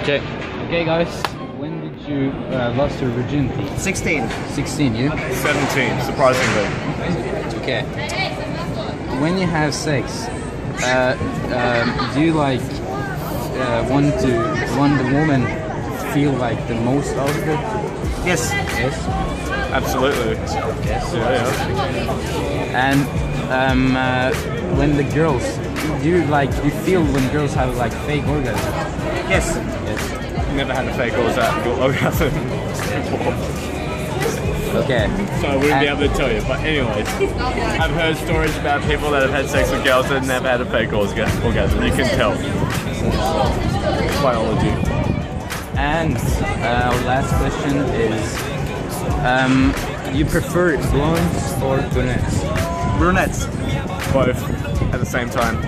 Okay. Okay, guys. When did you lost your virginity? 16. 16, you? 17, surprisingly. Okay. When you have sex, do you like want the woman to feel like the most out of it? Yes. Yes. Absolutely. Yes. Yeah. And when the girls, do you feel when girls have like fake orgasms? Yes. Yes. Never had a fake orgasm before. Okay. So I wouldn't be able to tell you. But anyways, I've heard stories about people that have had sex with girls that never had a fake orgasm. You can tell. Biology. And our last question is, you prefer blondes or brunettes? Brunettes. Both at the same time.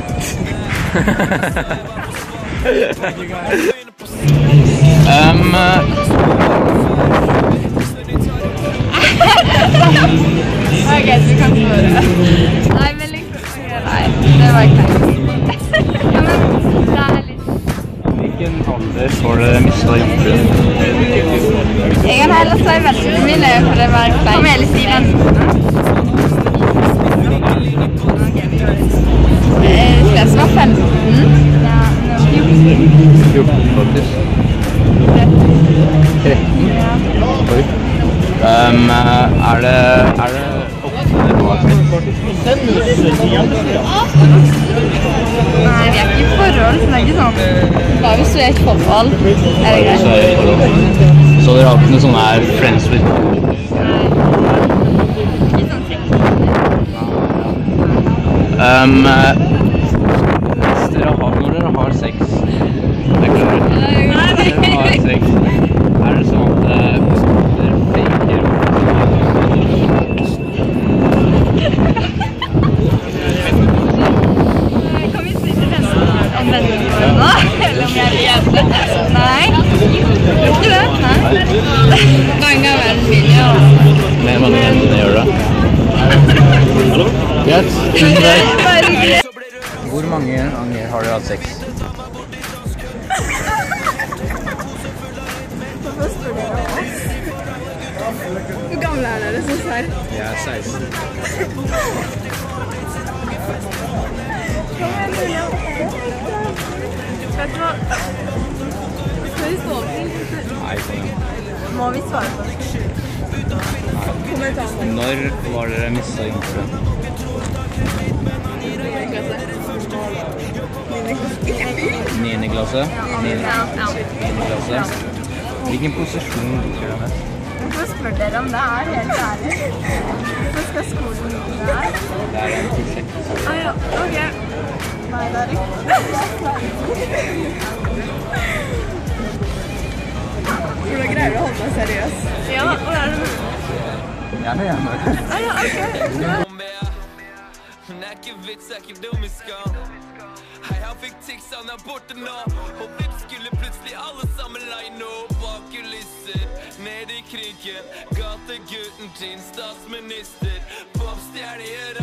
Thank you guys. Okay, du kan få det. Nei, men liksom, nei, det var kleint. Ja, men det litt... Hvilken alder får det mistet jomfruen? Jeg kan heller si veldig mine, for det var kleint. Kom hele stilen. Det som var 15. Ja, 14 faktisk. 13? ja. Oi. Er det oppe eller bak? Nei, vi ikke i forhold, så det ikke sånn. Bare hvis du i et forhold, det greit. Så dere har ikke noe sånn her friends with? Nei, ikke sånn sikkert. Når dere har sex, det er klart. Når dere har sex, er det sånn at dere faker? Kan vi sitte en venneforhold nå? Eller om jeg er jente? Nei, ikke det, nei. Mange av vennene mine gjør det. Mer mange vennene gjør det. Greit, tusen takk. Hvor mange ganger har dere hatt sex? Hvor gamle er dere, synes jeg? Jeg er 16. Vet du hva? Skal vi stå opp? Nei, kom igjen. Må vi svare på det? Når var dere mistet jomfruen? 9. klasse? 9. klasse? Hvilken posisjon liker dere mest? Hvorfor spør dere om det er helt ærlig? Hvorfor skal skolen vite det her? Det er en prosjekt. Ja, ok. Nei, det er ikke. Hvordan greier du å holde deg seriøs? Ja, hvor er det mulig? Jeg er hjemme. Ja, ok. Hun ikke vits, ikke dum i skam. Hei, han fikk tics, han borte nå. Og vips skulle plutselig alle sammen line opp bak kulisser. Ned i krigen, gategutten til statsminister. Popstjerne gjør